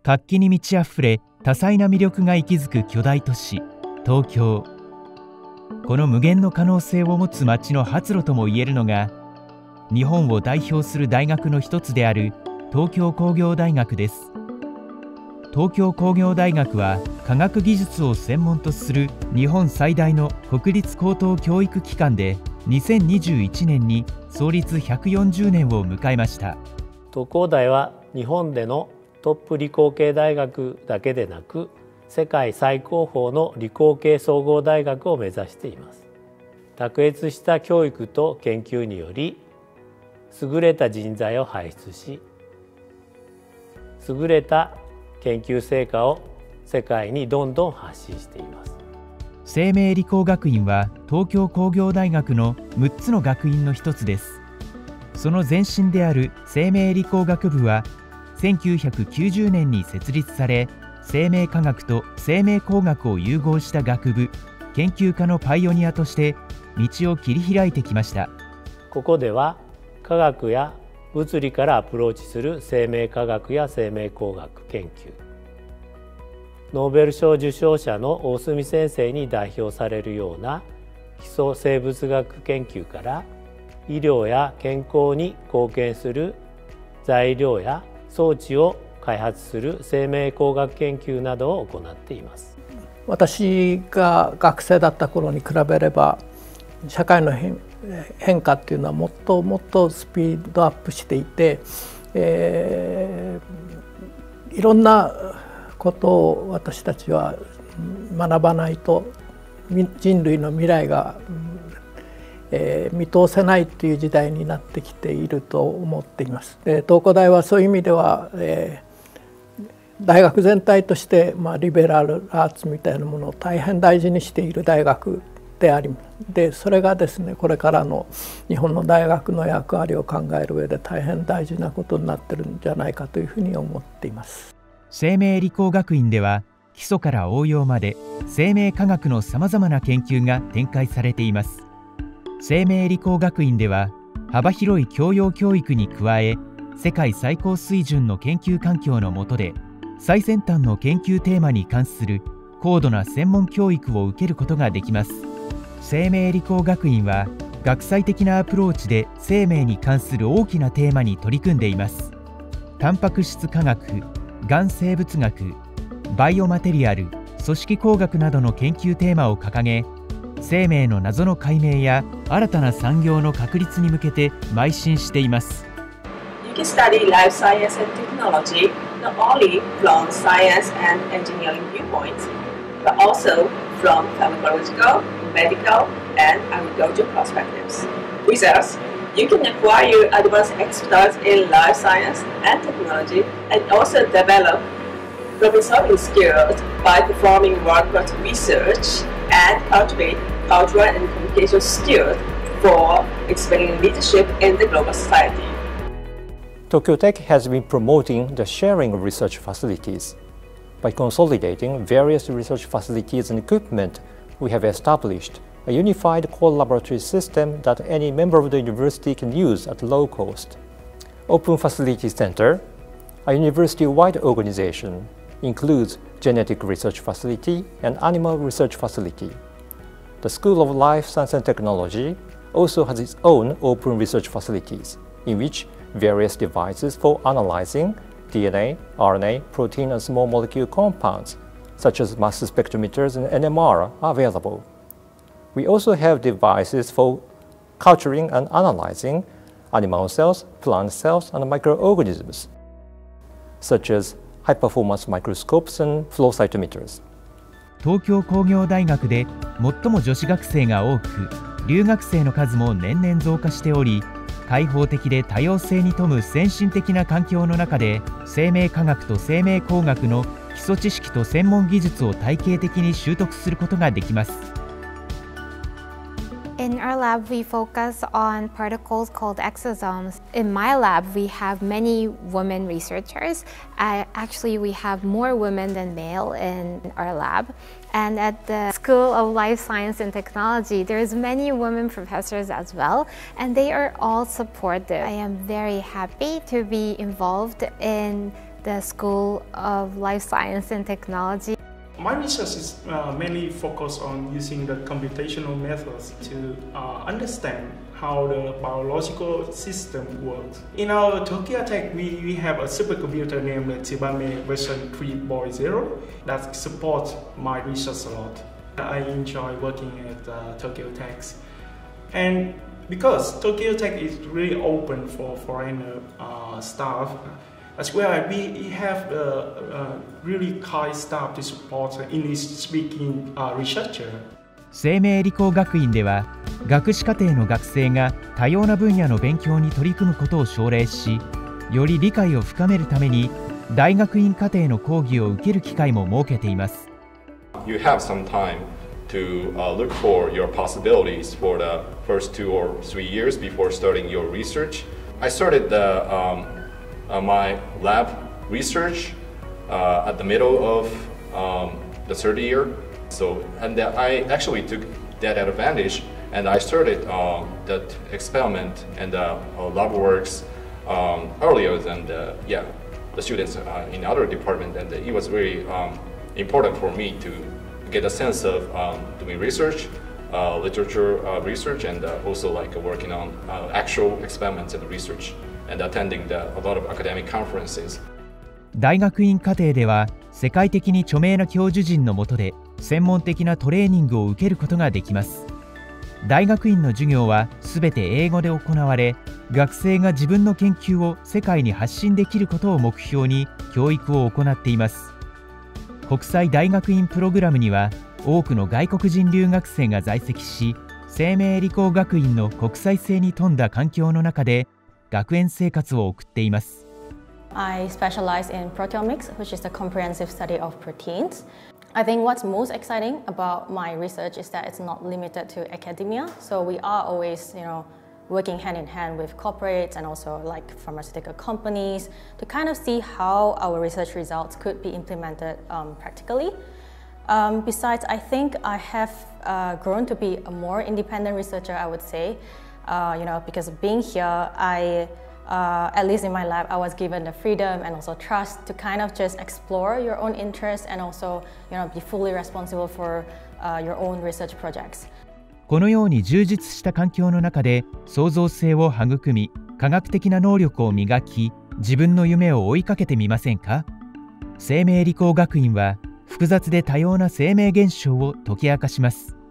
活気に満ち溢れ、多彩な魅力が息づく巨大都市東京。この無限の可能性を持つ街の発露ともいえるのが、日本を代表する大学の一つである東京工業大学です。東京工業大学は科学技術を専門とする日本最大の国立高等教育機関で、2021年に創立140年を迎えました。 東工大は日本でのトップ理工系大学だけでなく、世界最高峰の理工系総合大学を目指しています。卓越した教育と研究により、優れた人材を輩出し、優れた研究成果を世界にどんどん発信しています。 生命理工学院は東京工業大学の6つの学院の一つです。その前身である生命理工学部は1990年に設立され、生命科学と生命工学を融合した学部、研究科のパイオニアとして道を切り開いてきました。 ここでは科学や物理からアプローチする生命科学や生命工学研究、ノーベル賞受賞者の大隅先生に代表されるような基礎生物学研究から、医療や健康に貢献する材料や装置を開発する生命工学研究などを行っています。 私が学生だった頃に比べれば、社会の変化っていうのはもっともっとスピードアップしていて、いろんなことを私たちは学ばないと人類の未来が見通せないという時代になってきていると思っています。東工大はそういう意味では、大学全体として、リベラルアーツみたいなものを大変大事にしている大学であり、それがですね、これからの日本の大学の役割を考える上で大変大事なことになってるんじゃないかというふうに思っています。 生命理工学院では基礎から応用まで生命科学のさまざまな研究が展開されています。生命理工学院では幅広い教養教育に加え、世界最高水準の研究環境の下で最先端の研究テーマに関する高度な専門教育を受けることができます。生命理工学院は学際的なアプローチで生命に関する大きなテーマに取り組んでいます。タンパク質化学、がん生物学、バイオマテリアル、組織工学などの研究テーマを掲げ、生命の謎の解明や新たな産業の確立に向けて邁進しています。 You can study life science and technology not only from science and engineering viewpoints, but also from pharmacological, medical, and agricultural perspectives. With us, you can acquire advanced expertise in life science and technology, and also develop problem-solving skills by performing world-class research and cultivate cultural and communication skills for expanding leadership in the global society. Tokyo Tech has been promoting the sharing of research facilities. By consolidating various research facilities and equipment, we have established a unified core laboratory system that any member of the university can use at low cost. Open Facility Center, a university-wide organization, includes genetic research facility and animal research facility. The School of Life Science and Technology also has its own open research facilities, in which various devices for analyzing DNA, RNA, protein, and small molecule compounds, such as mass spectrometers and NMR, are available. We also have devices for culturing and analyzing animal cells, plant cells, and microorganisms, such as high-performance microscopes and flow cytometers. 東京工業大学で最も女子学生が多く、留学生の数も年々増加しており、開放的で多様性に富む先進的な環境の中で、生命科学と生命工学の基礎知識と専門技術を体系的に習得することができます。 In our lab, we focus on particles called exosomes. In my lab, we have many women researchers. Actually, we have more women than male in our lab. And at the School of Life Science and Technology, there's many women professors as well, and they are all supportive. I am very happy to be involved in the School of Life Science and Technology. My research is mainly focused on using the computational methods to understand how the biological system works. In our Tokyo Tech, we have a supercomputer named Tsubame version 3.0 that supports my research a lot. I enjoy working at Tokyo Tech. And because Tokyo Tech is really open for foreigner staff, as well, we have really kind staff to support English-speaking researcher. 生命理工学院では、学士課程の学生が多様な分野の勉強に取り組むことを奨励し、より理解を深めるために大学院課程の講義を受ける機会も設けています。 You have some time to look for your possibilities for the first 2 or 3 years before starting your research. I started my lab research at the middle of the third year. And I actually took that advantage, and I started that experiment and lab works earlier than the students in other department, and it was very important for me to get a sense of doing research, literature research, and also like working on actual experiments and research, and attending a lot of academic conferences. 大学院課程では世界的に著名な教授陣の下で専門的なトレーニングを受けることができます。大学院の授業はすべて英語で行われ、学生が自分の研究を世界に発信できることを目標に教育を行っています。国際大学院プログラムには多くの外国人留学生が在籍し、生命理工学院の国際性に富んだ環境の中で学園生活を送っています。 I specialize in proteomics, which is the comprehensive study of proteins. I think what's most exciting about my research is that it's not limited to academia. So we are always, working hand in hand with corporates and also like pharmaceutical companies to kind of see how our research results could be implemented practically. Besides, I think I have grown to be a more independent researcher, I would say, because of being here, at least in my lab, I was given the freedom and also trust to kind of just explore your own interests and also, be fully responsible for your own research projects. このように充実した環境の中で創造性を育み、科学的な能力を磨き、自分の夢を追いかけてみませんか？生命理工学院は複雑で多様な生命現象を解き明かします。